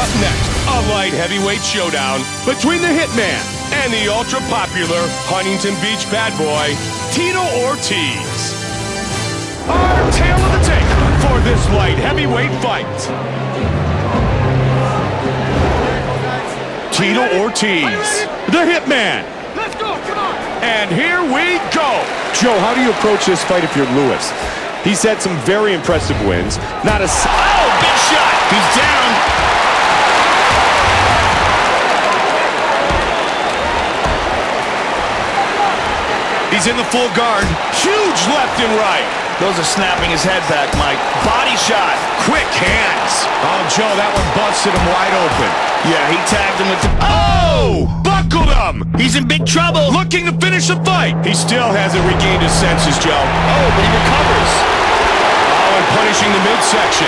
Up next, a light heavyweight showdown between the Hitman and the ultra-popular Huntington Beach bad boy, Tito Ortiz. Our tail of the tape for this light heavyweight fight. Tito Ortiz, the Hitman. Let's go, come on. And here we go. Joe, how do you approach this fight if you're Lewis? He's had some very impressive wins. Not a... Oh, big shot. He's down. He's in the full guard. Huge left and right. Those are snapping his head back, Mike. Body shot. Quick hands. Oh, Joe, that one busted him wide open. Yeah, he tagged him with the... Oh! Buckled him! He's in big trouble. Looking to finish the fight. He still hasn't regained his senses, Joe. Oh, but he recovers. Oh, and punishing the midsection.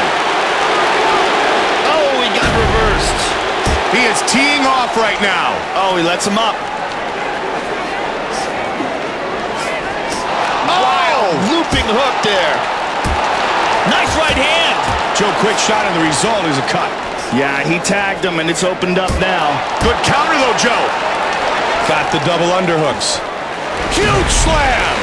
Oh, he got reversed. He is teeing off right now. Oh, he lets him up. Looping hook there. Nice right hand. Joe, quick shot, and the result is a cut. Yeah, he tagged him, and it's opened up now. Good counter, though, Joe. Got the double underhooks. Huge slam.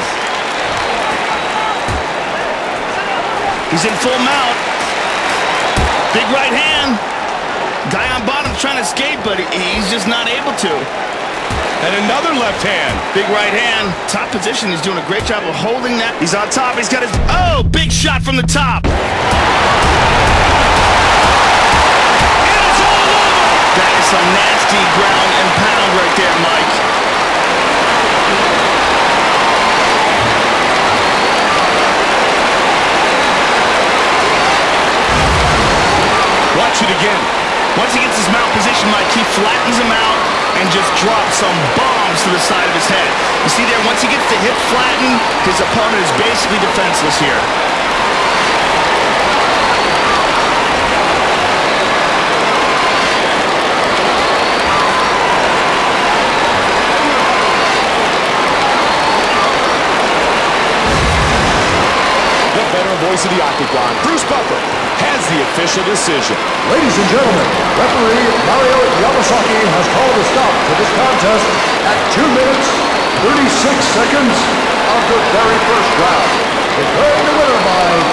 He's in full mount. Big right hand. Guy on bottom's trying to escape, but he's just not able to. And another left hand. Big right hand. Top position. He's doing a great job of holding that. He's on top. He's got his... Oh, big shot from the top. It is all over. That is some nasty ground and pound right there, Mike. Watch it again. Once he gets his mount position, Mike, he flattens him out and just drops some bombs to the side of his head. You see there, once he gets the hip flattened, his opponent is basically defenseless here. The veteran voice of the Octagon, Bruce Buffer, has the official decision. Ladies and gentlemen, referee Mario Yamasaki has called a stop to this contest at 2 minutes, 36 seconds of the very first round. Declaring the winner by